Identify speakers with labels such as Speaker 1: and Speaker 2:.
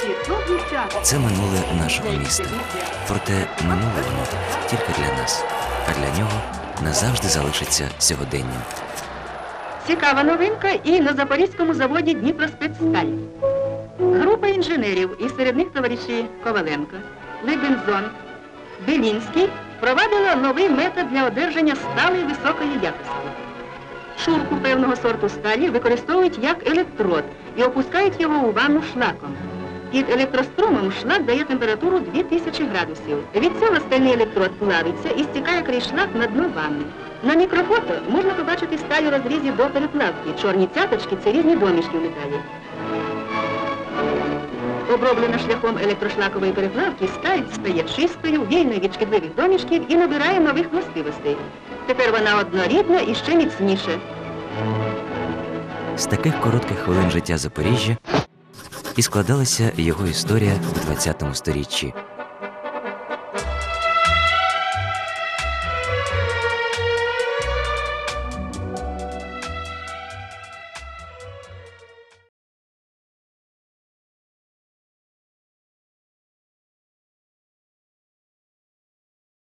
Speaker 1: Це минуле нашого міста. Проте минуле воно тільки для нас, а для нього назавжди залишиться сьогоденням.
Speaker 2: Цікава новинка і на Запорізькому заводі «Дніпроспецсталь». Група інженерів, і серед них товариші Коваленко, Лебензон, Белінський, впровадила новий метод для одержання сталі високої якості. Шурку певного сорту сталі використовують як електрод і опускають його у ванну шлаком. Під електрострумом шлак дає температуру 2000 градусів. Від цього стальний електрод плавиться і стікає крізь шлак на дно ванни. На мікрофото можна побачити сталь у розрізі до переплавки. Чорні цяточки – це різні домішки в металі. Оброблена шляхом електрошлакової переплавки, сталь стає чистою, вільною від шкідливих домішків і набирає нових властивостей. Тепер вона однорідна і ще міцніша.
Speaker 1: З таких коротких хвилин життя Запоріжжя і складалася його історія у ХХ сторіччі.